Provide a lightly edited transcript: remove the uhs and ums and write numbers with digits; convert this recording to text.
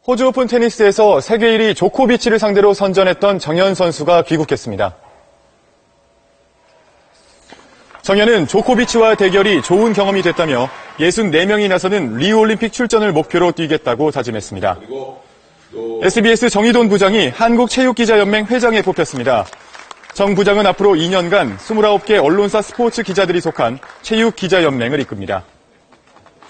호주 오픈 테니스에서 세계 1위 조코비치를 상대로 선전했던 정현 선수가 귀국했습니다. 정현은 조코비치와 대결이 좋은 경험이 됐다며 64명이 나서는 리우올림픽 출전을 목표로 뛰겠다고 다짐했습니다. SBS 정의돈 부장이 한국체육기자연맹 회장에 뽑혔습니다. 정 부장은 앞으로 2년간 29개 언론사 스포츠 기자들이 속한 체육기자연맹을 이끕니다.